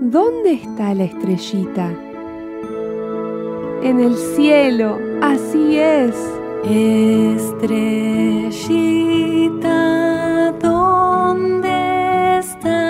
¿Dónde está la estrellita? En el cielo, así es. Estrellita, ¿dónde estás?